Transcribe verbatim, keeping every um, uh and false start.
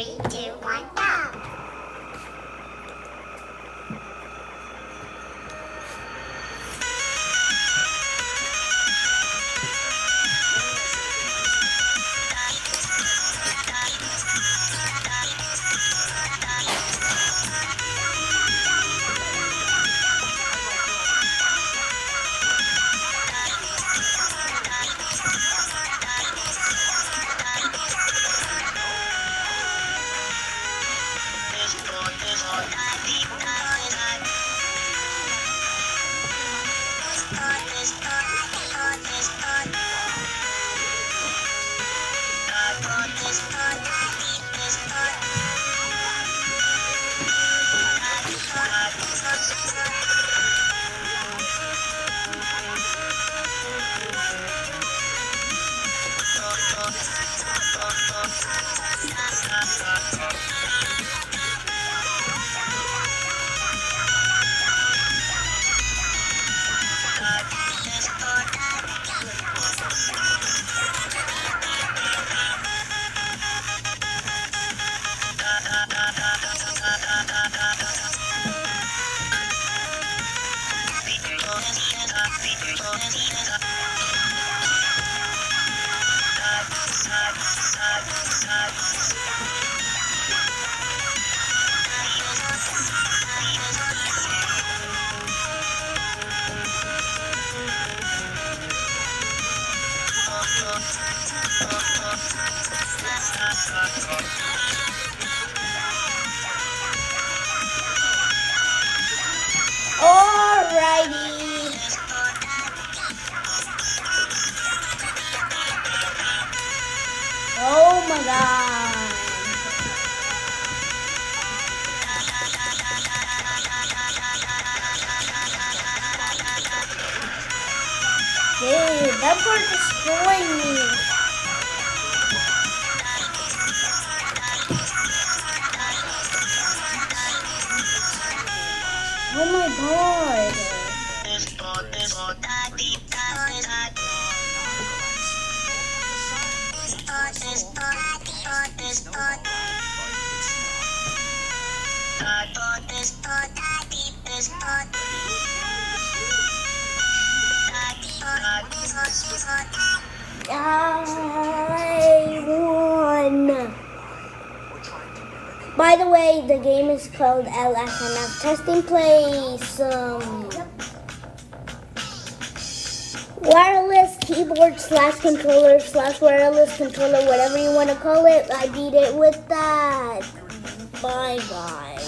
Three, two, one, go! Alrighty. Oh my god. Dude, that part destroyed me. Oh my god. I won. By the way, the game is called L S N F Testing Place. Um, wireless keyboard slash controller slash wireless controller, whatever you want to call it. I beat it with that. Bye, guys.